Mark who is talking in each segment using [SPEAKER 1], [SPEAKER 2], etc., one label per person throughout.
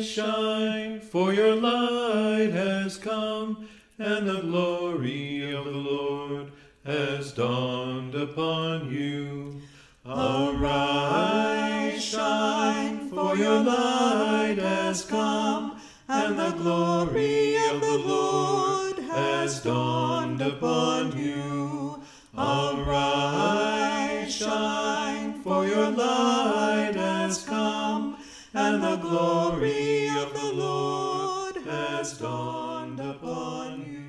[SPEAKER 1] shine, for your light has come, and the glory of the Lord has dawned upon you. Arise, shine, for your light has come, and the glory of the Lord has dawned upon you. Arise, shine, for your light has come, and the glory of the Lord has dawned upon you.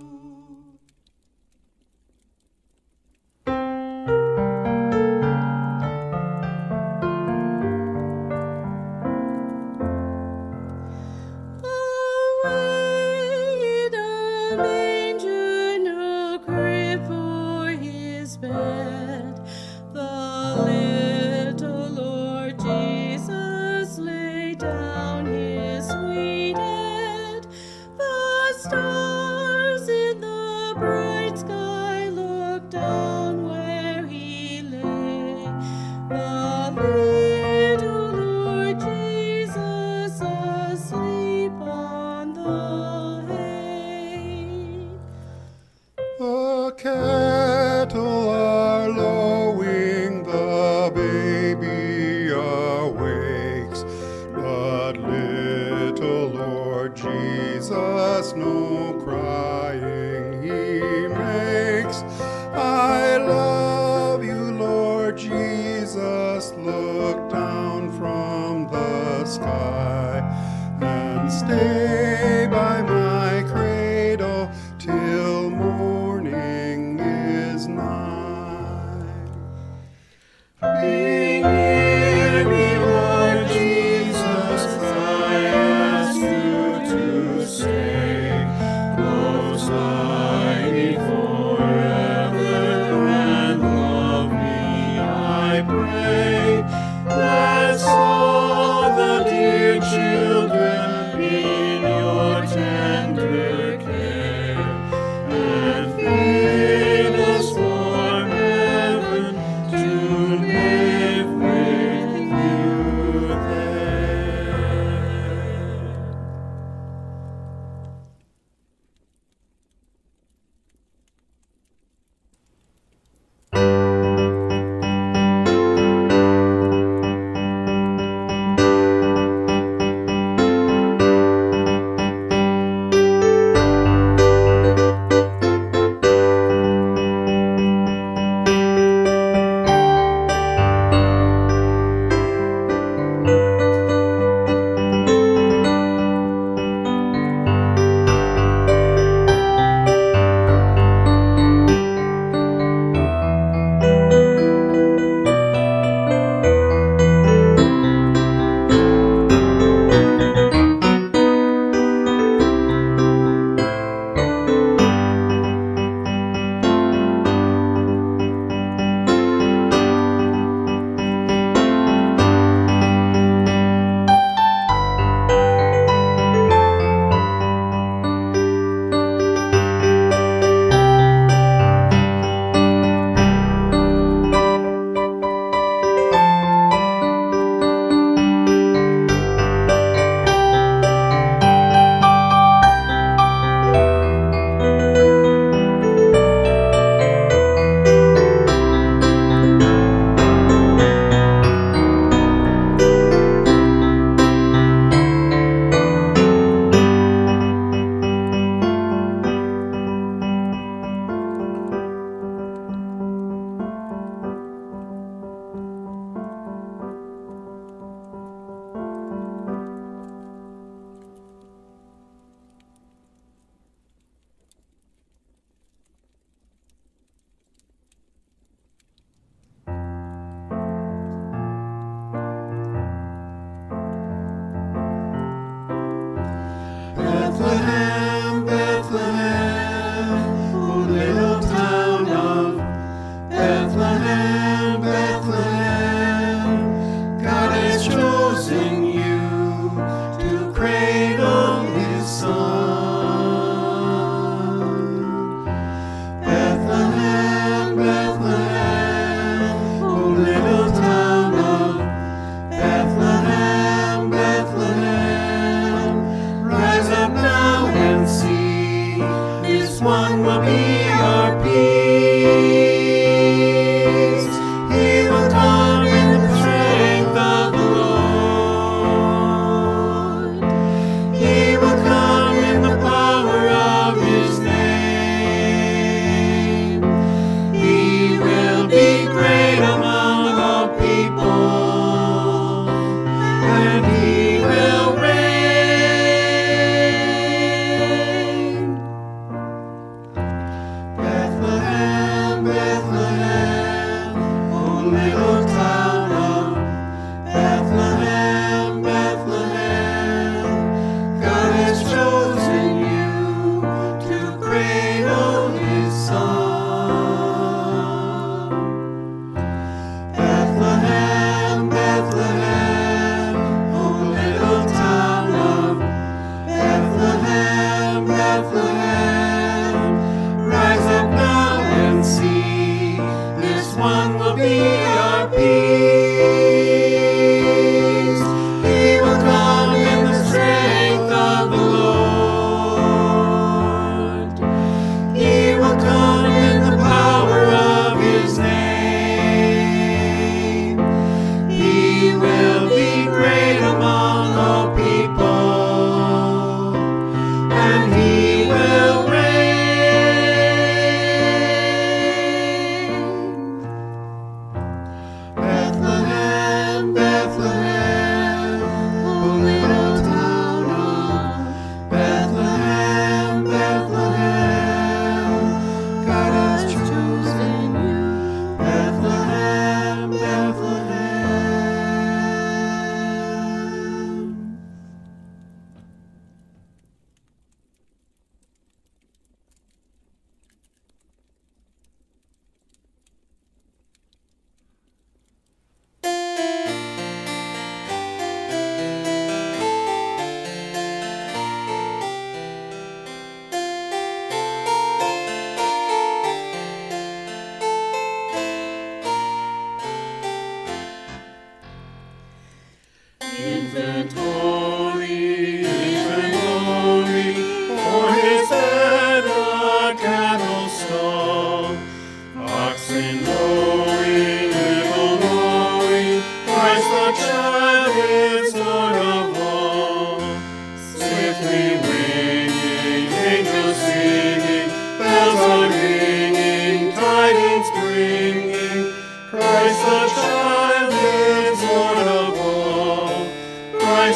[SPEAKER 2] Away the manger, no crib for his bed. The little Lord Jesus laid down his sweet head. The star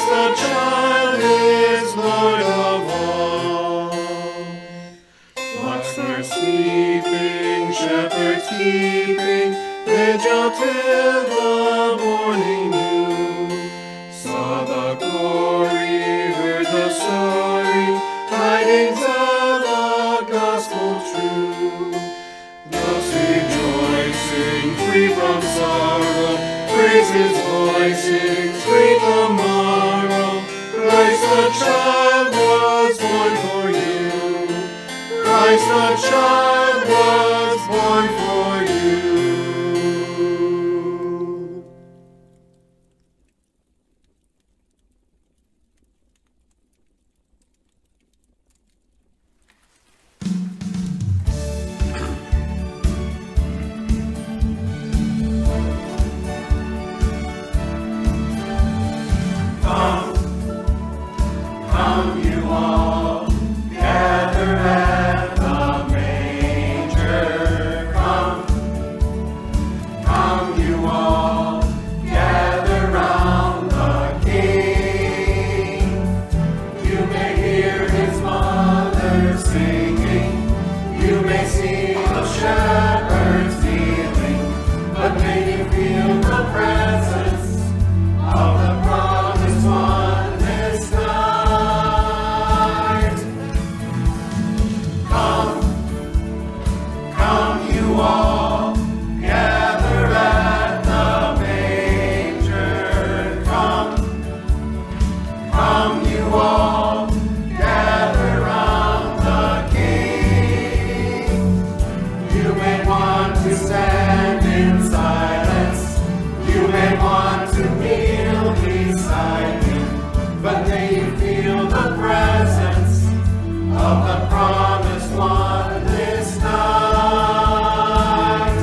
[SPEAKER 1] Christ the child is Lord of all. Flocks are sleeping, shepherds keeping, vigil till the morning dew. Saw the glory, heard the story, tidings of the gospel true. Thus rejoicing, free from sorrow, praise his voices, greet the morrow. Christ the child was born for you. Christ the child was born for you. Come you all, gather at the manger. Come you all, gather round the King. You may hear his mother singing, you may see the shepherds kneeling, but may you feel the presence of the promised one this night. Come you all, gather at the manger. Come you all, gather round the King. You may want to stand in silence, you may want to kneel beside him, but may you feel the presence of the promised one this night.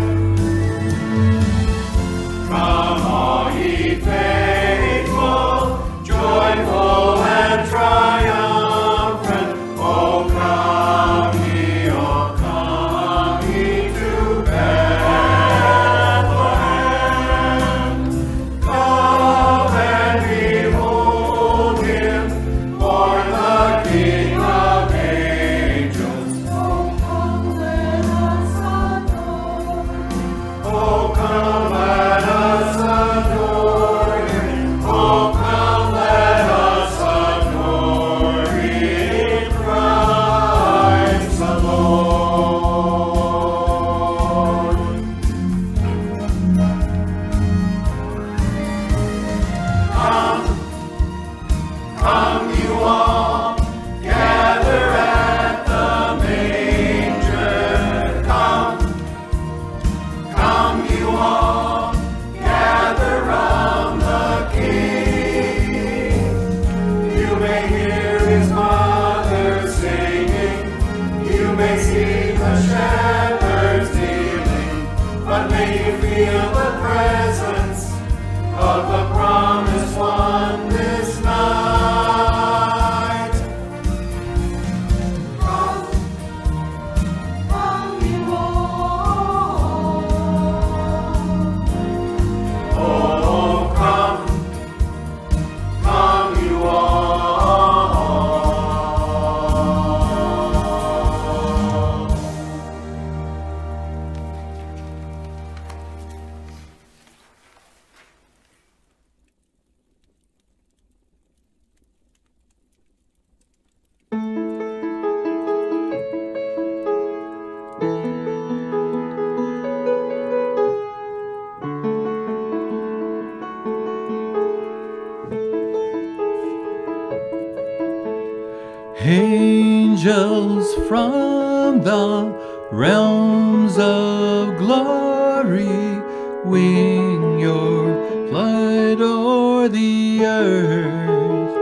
[SPEAKER 1] Come all ye faithful, joyful and triumphant. Oh come ye to Bethlehem. Come and behold him, born the King of angels. Oh come let us adore him. Oh come let us adore him. Oh come let us adore him, Christ the Lord. Come you all, gather at the manger. Come you all, gather round the King. You may hear his mother singing, you may see the shepherds kneeling, but may you feel the presence of the promised one this night. Come you all. Oh come you all.
[SPEAKER 3] Angels from the realms of glory, wing your flight o'er the earth.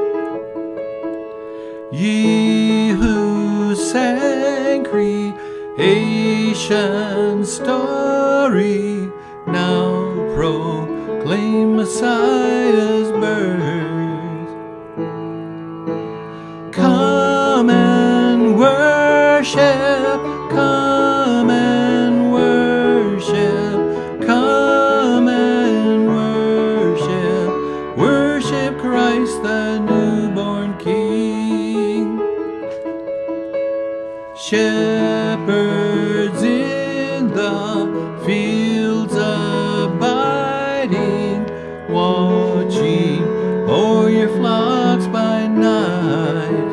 [SPEAKER 3] Ye who sang creation's story, now proclaim Messiah's birth. Come and worship, come and worship, come and worship, worship Christ the shepherds in the fields abiding, watching o'er your flocks by night.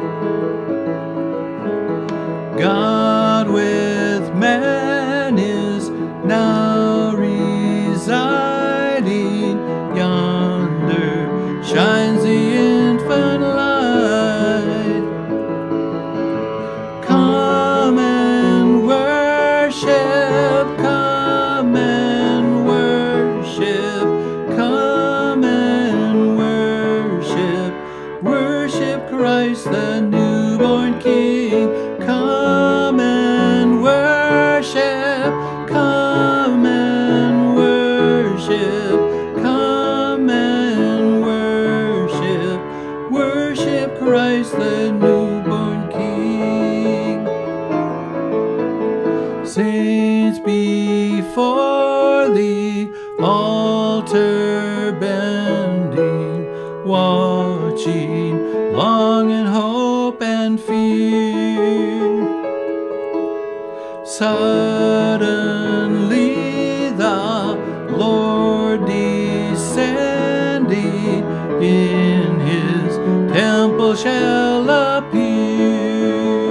[SPEAKER 3] God with man is now residing, yonder shines the infant light. Come and worship, come and worship, come and worship, worship Christ the newborn King. Come and worship, come and worship, come and worship, worship Christ the newborn King. Saints before the altar bending, watching long in hope and fear. Suddenly the Lord descending in his temple shall appear.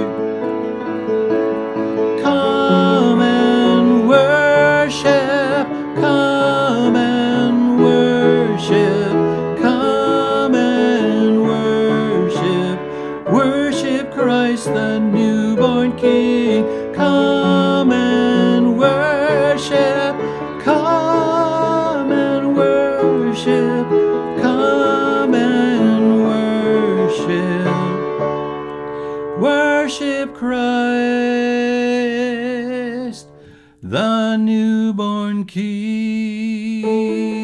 [SPEAKER 3] Come and worship, come and worship, come and worship, worship Christ the newborn King. Come and worship, come and worship, come and worship, worship Christ, the newborn King.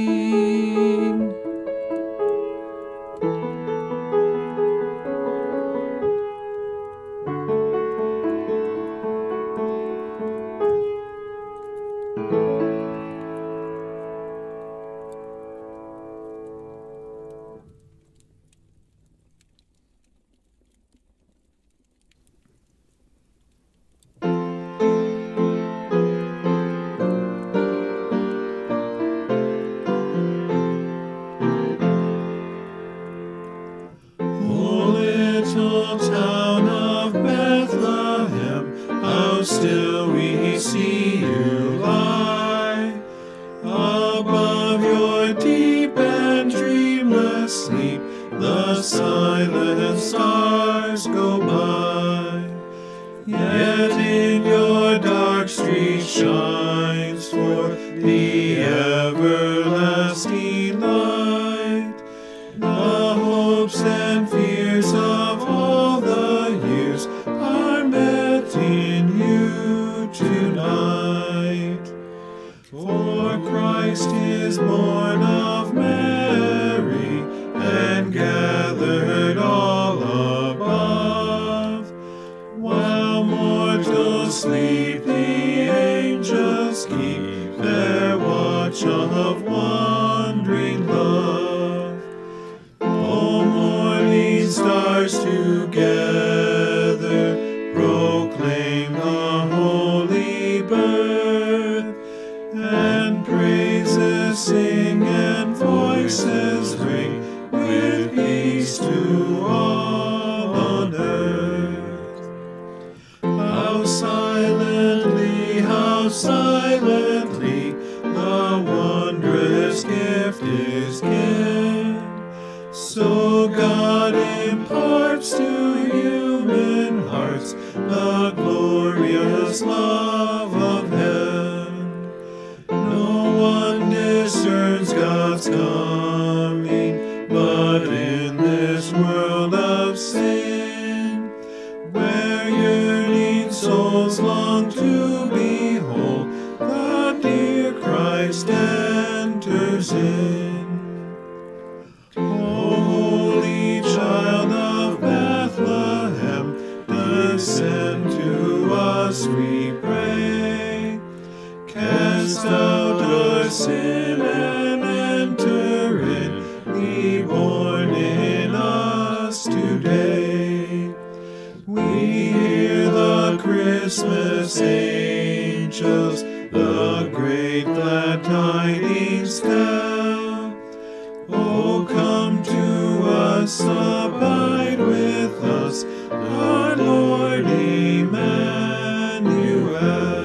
[SPEAKER 1] Little town of Bethlehem, how still we see you lie. Above your deep and dreamless sleep, the silent stars go by. Yet in your dark street shines forth the everlasting light. The hopes and fears of all the years are met in you tonight. For Christ is born of Mary and gathered all above. While mortals sleep, the angels keep their watch of wondering love. O morning stars together proclaim the holy birth, and praises sing and voices ring with peace to all on earth. How silently the wondrous gift is given. So God imparts to human hearts the glorious love of heaven. No one discerns God's coming, but in this world of sin, where yearning souls long to behold, the dear Christ enters in. Holy Child of Bethlehem, descend to us, we pray. Cast out our sin and enter in, be born in us today. We hear the Christian Christmas angels, the great glad tidings tell. Oh, come to us, abide with us, our Lord Emmanuel.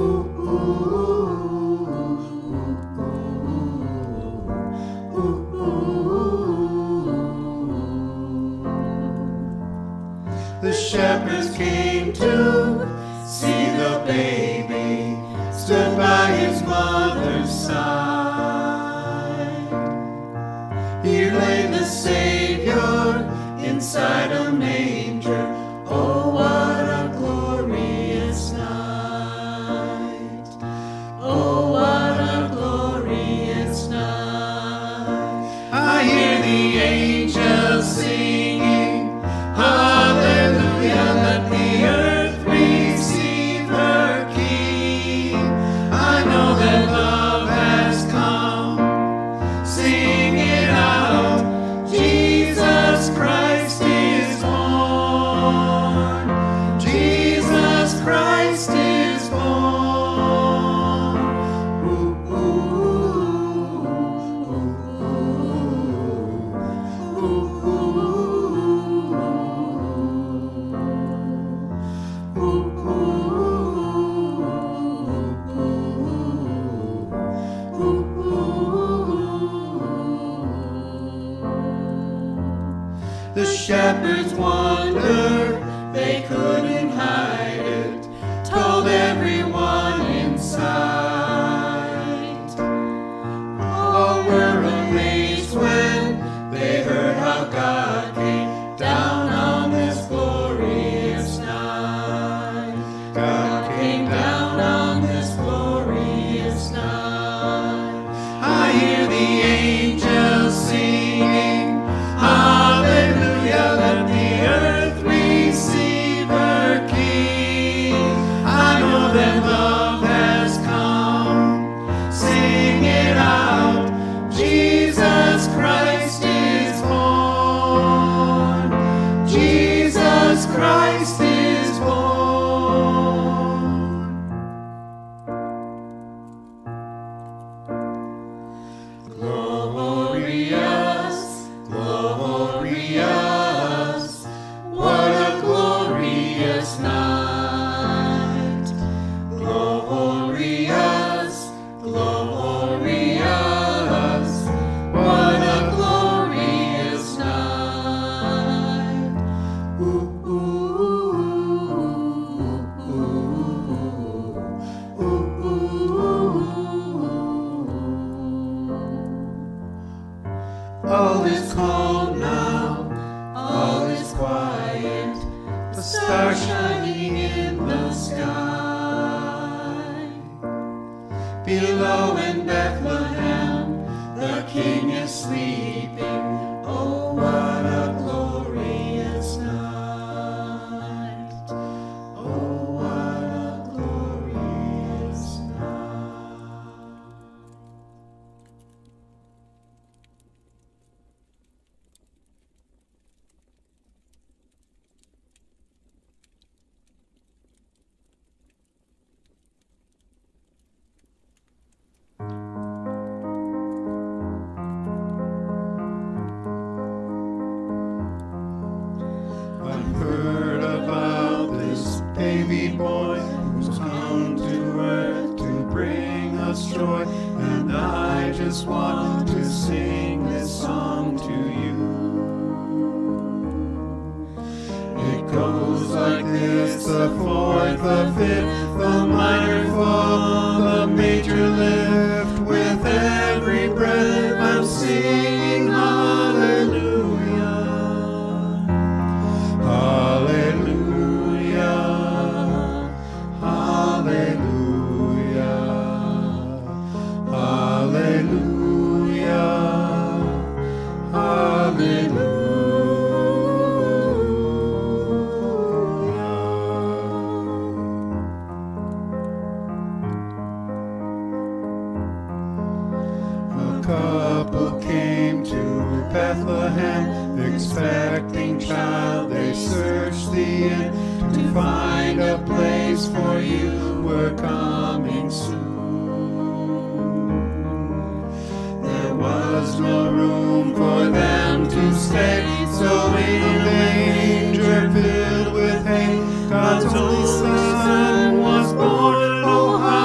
[SPEAKER 1] The shepherds came to see the baby, stood by his mother's side. Here lay the Savior inside a manger. Oh, what a glorious night. Oh, what a glorious night. I hear the angels singing, hallelujah, let the earth receive her King. I know that love has come. Sing it out, Jesus Christ is born. Jesus Christ is born. Ooh, ooh, ooh, ooh, The shepherds wondered, they couldn't hide it, told everyone in sight. All were amazed when they heard how God came down on this glorious night. God came down on this glorious night. I hear the angels singing, hallelujah, let the earth receive her King. I know that love has come. Sing it out, Jesus Christ is born. Jesus Christ is born. Glorious, glorious, what a glorious night. Glorious, glorious, what a glorious night. Ooh, ooh, ooh, ooh, ooh, ooh. All is calm now, all is quiet, the stars shining in the sky. Below in Bethlehem, the King is sleeping. Oh, what a glorious night. Oh, what a glorious night. I've heard about this baby boy who's come to earth to bring us joy, and I just want to sing this song to you. It goes like this: the fourth, the fifth, the minor fall, the major lift. With every breath I'm singing hallelujah. Hallelujah, hallelujah, hallelujah, hallelujah. A couple came to Bethlehem, expecting child. They searched the inn to find a place for you. We're coming soon. There was no room for them to stay, so in a manger filled with hay, God's only Son was born. Oh,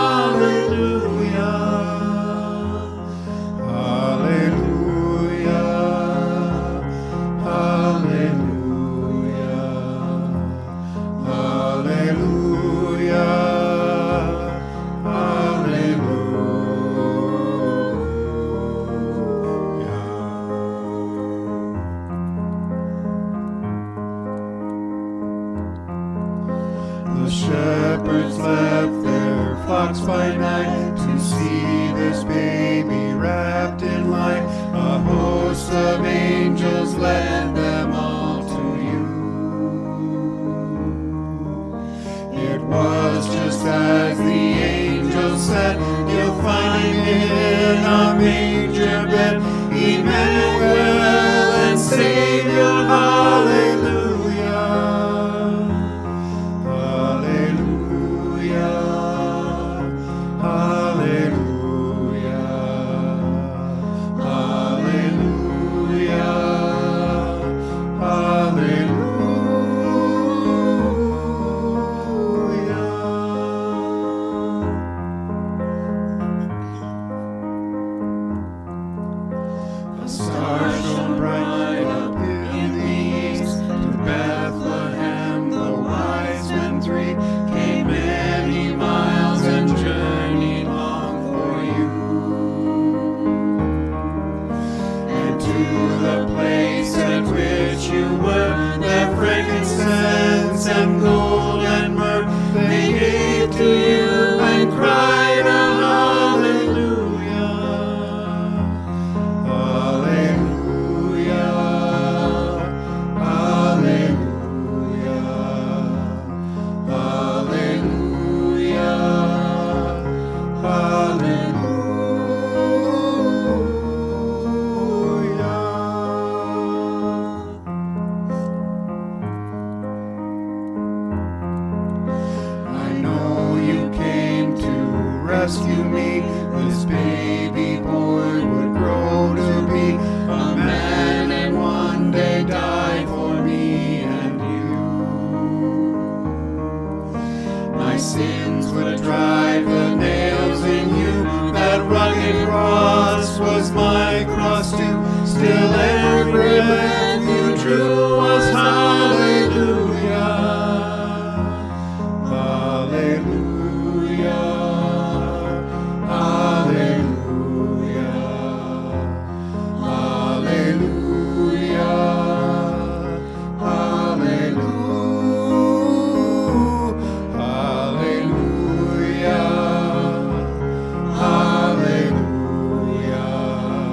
[SPEAKER 1] left their flocks by night to see this baby wrapped in light. A host of angels led them all to you. It was just as the angel said, you'll find him in a manger bed, Emmanuel and Savior, hallelujah, hallelujah, hallelujah, hallelujah, hallelujah. A star shone bright up in the east. To Bethlehem the wise men three came many miles and journeyed long for you. And to the place at which you were, their frankincense and gold and myrrh they gave to you and cried out, hallelujah, hallelujah, hallelujah, hallelujah, hallelujah. I know you came to rescue me. This baby boy would grow to be a man and one day die for me and you. My sins would drive the nails in you. That rugged cross was my cross too. Still every breath you drew was hallelujah, hallelujah, hallelujah, hallelujah, hallelujah, hallelujah, hallelujah.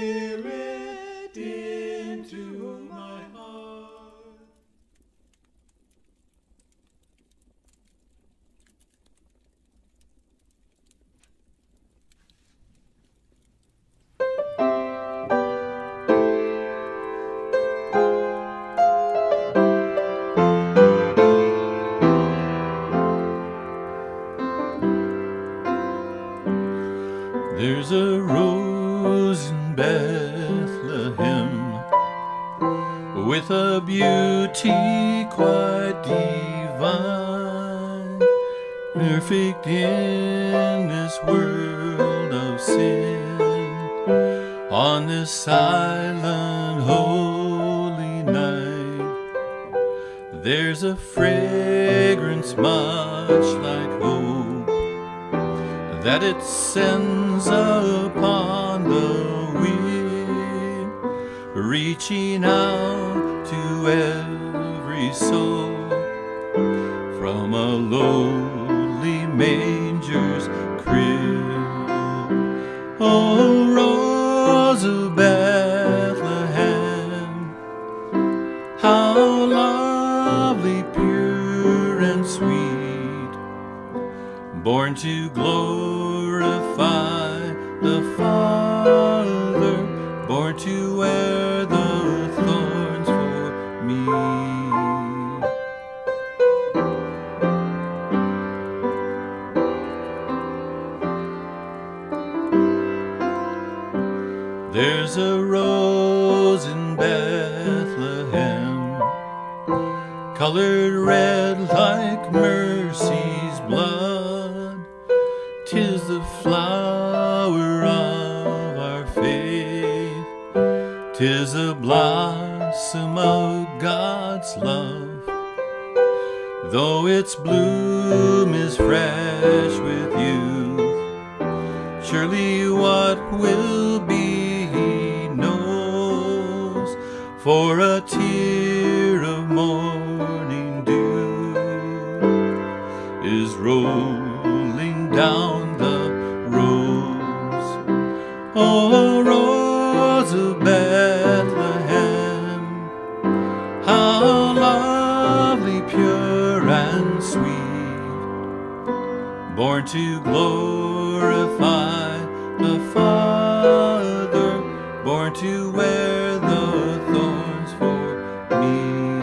[SPEAKER 3] Spirit into my heart. There's a rose in Bethlehem with a beauty quite divine, perfect in this world of sin. On this silent holy night, there's a fragrance much like hope that it sends upon the wind, reaching out to every soul from a lowly manger's crib. Oh, Rose of Bethlehem, how lovely, pure and sweet, born to glorify the Father, born to wear the thorns for me. There's a rose in Bethlehem, colored red like mercy's blood. 'Tis the flower of our faith, 'tis a blossom of God's love. Though its bloom is fresh with youth, surely what will be he knows, for a tear of morning dew is rolling down the rose. Oh, Rose of Bethlehem, how lovely, pure and sweet, born to glorify the Father, born to wear the thorns for me.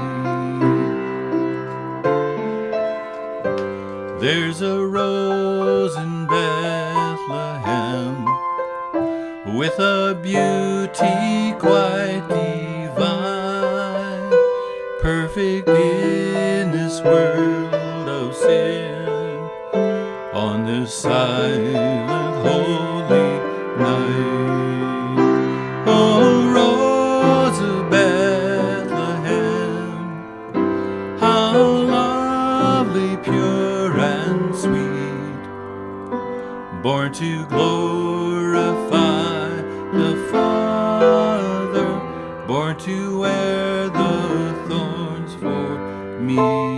[SPEAKER 3] There's a rose in Bethlehem with a beauty quite divine, perfect in this world of sin. On this silent holy night, oh, Rose of Bethlehem, how lovely, pure and sweet, born to glorify the Father, born to wear the thorns for me.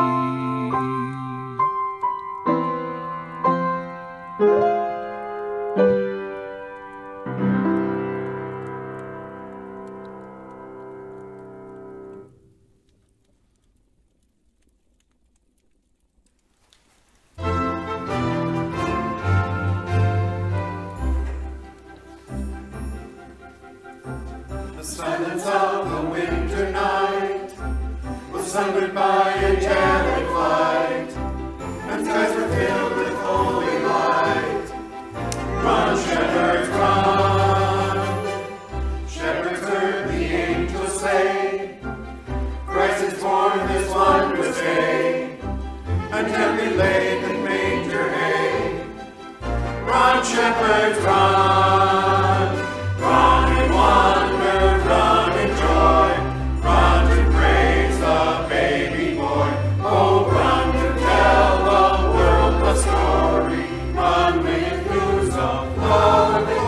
[SPEAKER 1] The silence of the winter night was sundered by angelic light, and skies were filled with holy light. Run, shepherds, run! Shepherds heard the angels say, Christ is born this wondrous day, and gently laid in manger hay. Run, shepherds, run! Run in wonder, run in joy, run to praise the baby boy. Oh, run to tell the world the story, run with news of love.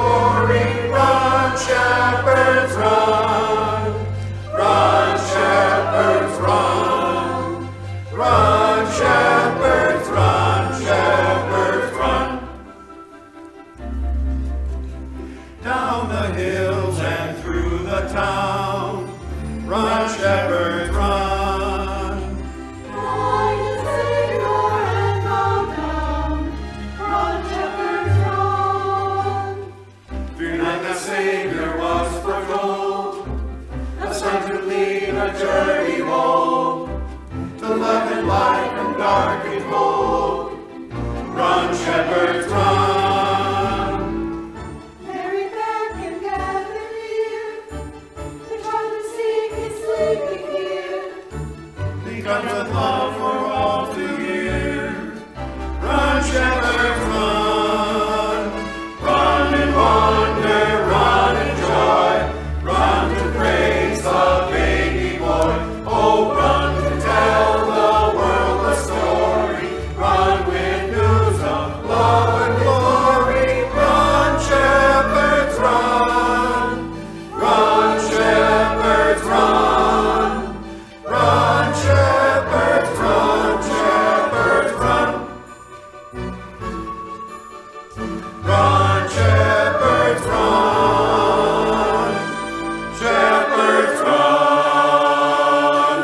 [SPEAKER 1] the town. Run, shepherds, run.
[SPEAKER 4] Find the Savior and bow down. Run, shepherds, run.
[SPEAKER 1] Fear not, the Savior was foretold, a son to lead a journey bold, to love and light from dark and cold. Run, shepherds, run.
[SPEAKER 4] Mary Beth can gather near. The child to seek is sleeping here.
[SPEAKER 1] He comes with love for all to hear. Run, shepherds, run. Run in wonder, run in joy. Run to praise the baby boy. Oh, run to tell the world the story. Run with news of love and glory. Run, shepherds, run. Run, shepherds, run. Run, shepherds, run, shepherds, run. Run, shepherds, run. Shepherds, run.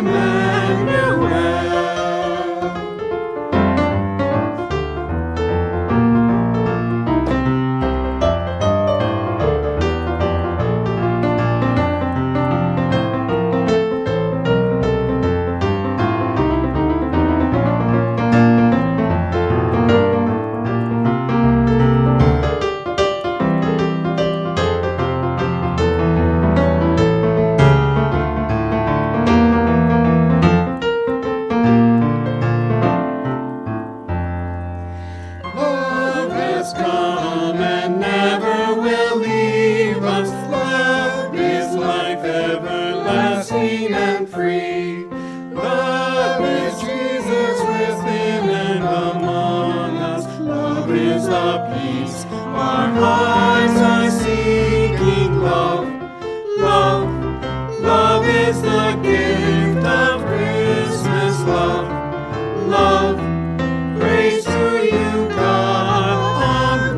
[SPEAKER 1] Love has come and never will leave us. Love is life everlasting and free. Love is Jesus within and among us. Love is the peace our hearts are seeking. Love, love, love is the gift of Christmas. Love, love, praise to you, God on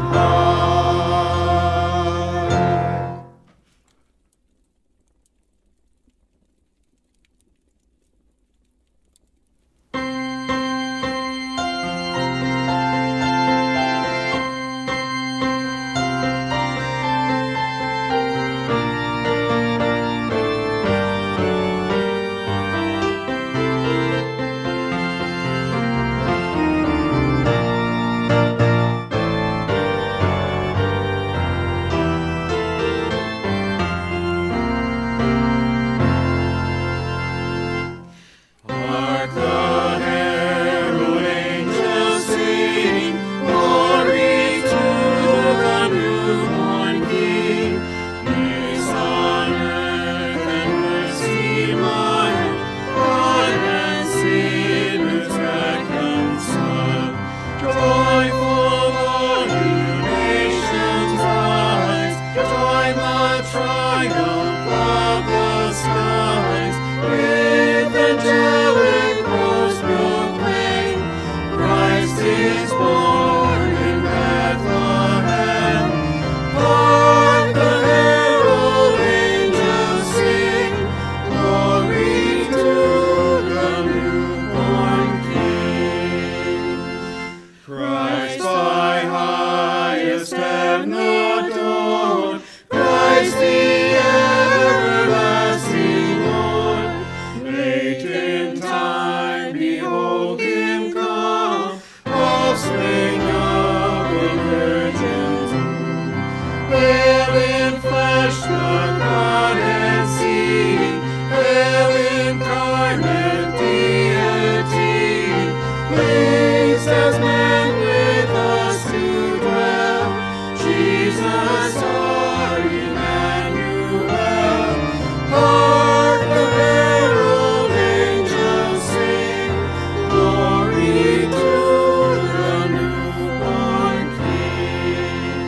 [SPEAKER 1] high. Hark the herald angels sing, glory to the newborn King. Peace on earth and mercy mild, God and sinners reconciled. Joyful all you nations rise, join the triumph of the skies. With angelic hosts proclaim, Christ is born in Bethlehem. Hark the herald angels sing, glory to the newborn King. Christ by highest heaven adored, Christ the everlasting Lord. Late in time, behold him come, offspring of the Virgin's womb. Veiled in flesh, the Godhead see, hail incarnate deity. Pleased as man with us to dwell, Jesus our Emmanuel. Hark the herald angels sing, glory to the newborn King.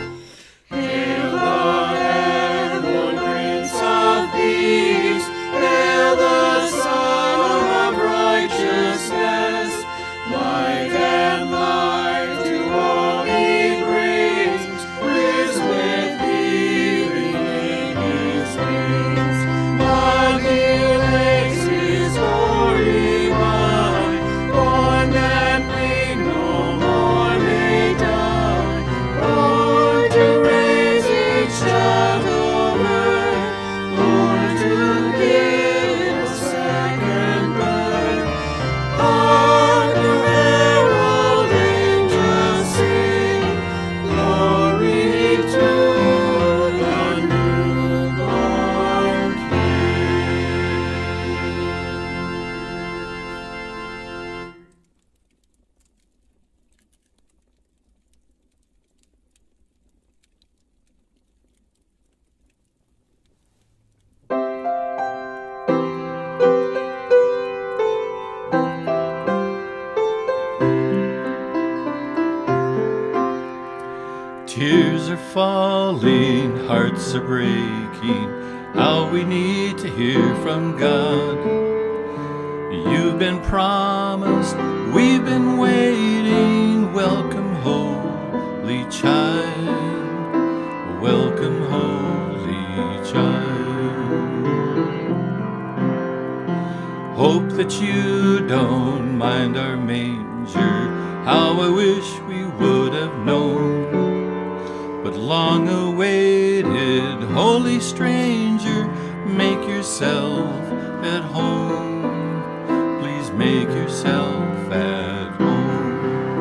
[SPEAKER 1] Hail the heavenborn Prince of Peace, hail the Son of Righteousness. Light and life to all he brings, lives with healing in his wings. But he lays his glory by, born that we no more may die. Born to raise each child of earth, born to give a second birth. Hark the herald angels sing, glory to the newborn King.
[SPEAKER 3] Tears are falling, hearts are breaking. How we need to hear from God. You've been promised, we've been waiting. Welcome, holy child. Welcome, holy child. that you don't mind our manger. How I wish we would have known. But long awaited, holy stranger, make yourself at home. Please make yourself at home.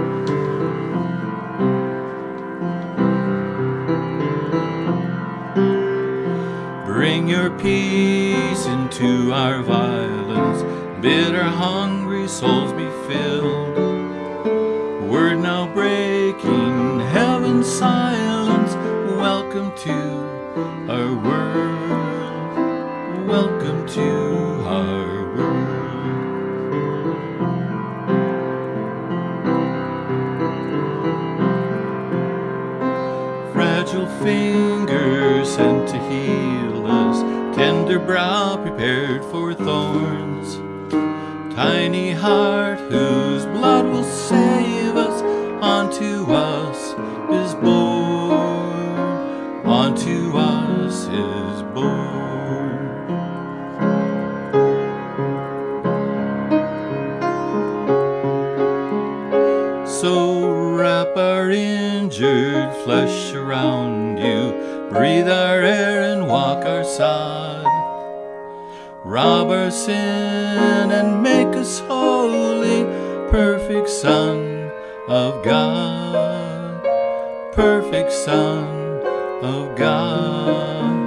[SPEAKER 3] Bring your peace into our violence, bid our hungry souls be filled. Word now breaking heaven's silence, welcome to our world, welcome to our world. Fragile fingers sent to heal us, tender brow prepared for thorns, tiny heart whose blood will save us, unto us is born, unto us is born. So wrap our injured flesh around you, breathe our air and walk our sod. Rob our sin and make us holy, perfect Son of God, perfect Son of God.